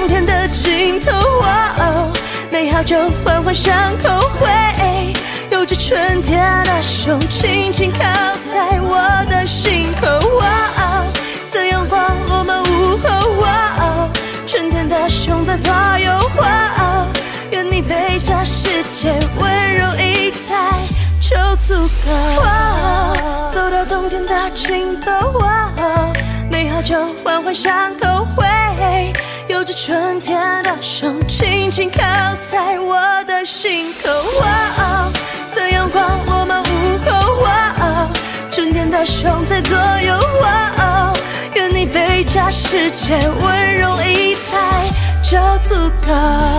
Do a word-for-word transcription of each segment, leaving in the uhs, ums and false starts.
冬天的尽头，哦，美好就环环相扣，会有着春天的手轻轻靠在我的心口，哦，的阳光落满午后，哦，春天的熊在左右，哦，愿你被这世界温柔以待就足够，哦，走到冬天的尽头，哦，美好就环环相扣，会有着春天的手轻轻靠在我的心口，哦，的阳光落满午后，哦，春天的熊在左右，哦，愿你被这世界温柔以待就足够。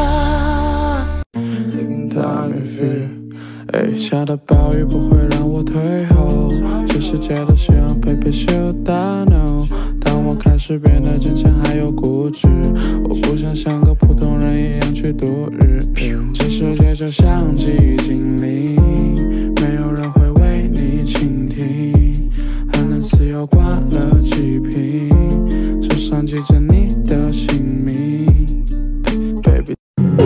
哎，下的暴雨不会让我退后，这世界的希望被被修大脑。当我开始变得坚强还有固执，我不想像个普通人一样去度日。这世界就像寂静里，没有人会为你倾听。寒冷似又挂了几瓶，手上记着你的姓名 ，baby。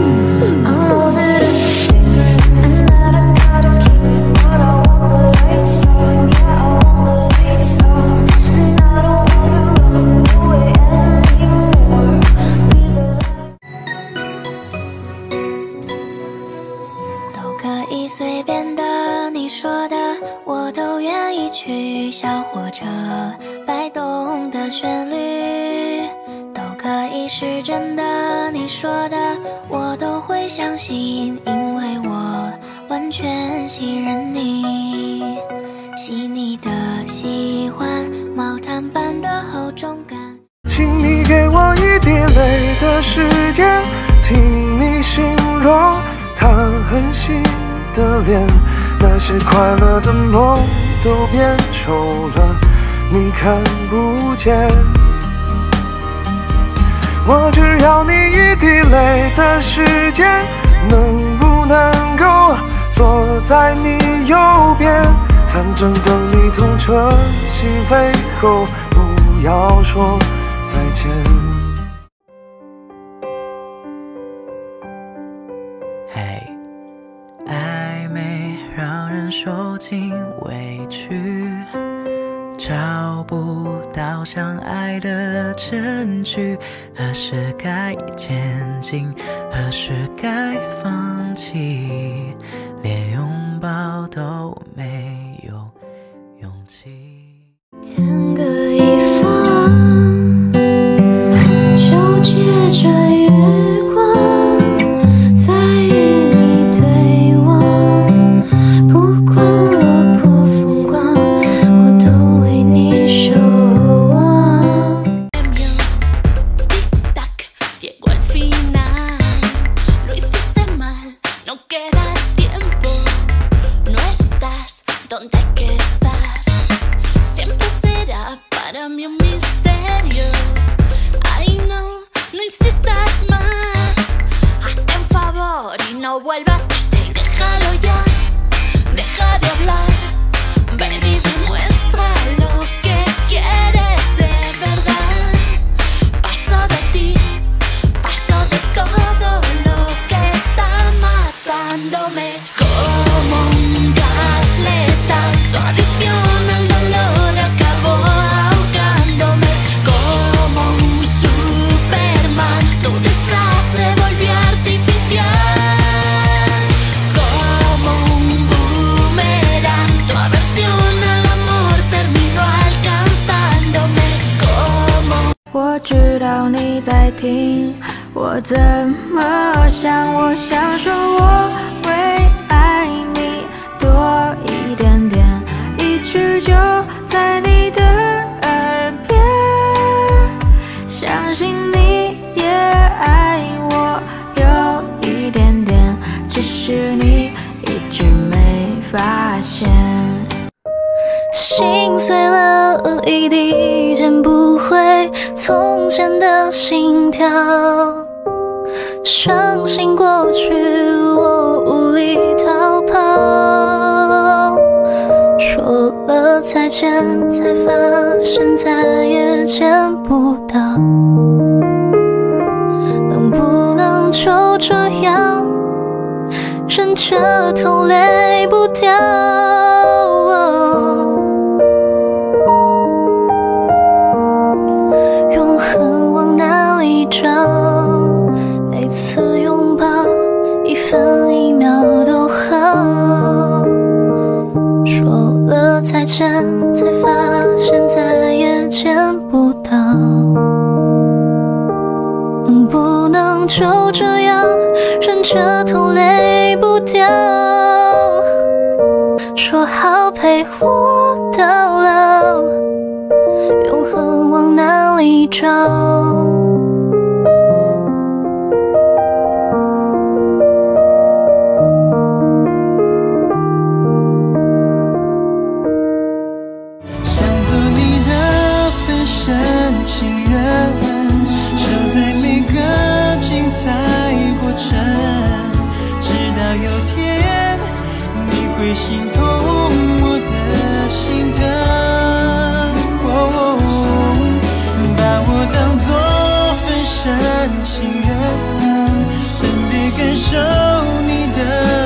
随便的，你说的，我都愿意去。小火车摆动的旋律，都可以是真的。你说的，我都会相信，因为我完全信任你。细腻的喜欢，毛毯般的厚重感。 请你给我一滴泪的时间，听你形容它很细的脸，那些快乐的梦都变丑了，你看不见。我只要你一滴泪的时间，能不能够坐在你右边？反正等你痛彻心扉后，不要说再见。 嘿。暧昧让人受尽委屈，找不到相爱的证据，何时该前进，何时该放弃，连拥抱都没有勇气。 天各一方，就借着月光，在与你对望，不管落魄风光，我都为你守望。Llegó al final, lo hiciste mal, no queda tiempo, no estás donde hay que estar, siempre será para mí un misterio. Ay no, no insistas más, hazte un favor y no vuelvas, vete y déjalo ya, deja de hablar, ven y demuestra lo que quieres de verdad. Paso de ti, paso de todo lo que está matándome, como un gas letal, tu adicción al dolor acabó ahogándome, como un Superman, tu disfraz se volvió artificial, como un boomerang, tu aversión al amor terminó alcanzándome, como 我知道你在听，我怎么想？我想说我会爱你多一点点，一直就在你的耳边，相信你也爱我有一点点，只是你一直没发现。 心碎了一地，捡不回从前的心跳。伤心过去，我无力逃跑。说了再见，才发现再也见不到。 掉。永恒往哪里找？每次拥抱一分一秒都好。说了再见，才发现再也见不到。能不能就这样忍着痛泪不掉？说好陪我到老，永恒往哪里找？ 想做你的分身情人，守在每个精彩过程，直到有天你会心痛我的心疼。哦，把我当作分身情人，分别感受你的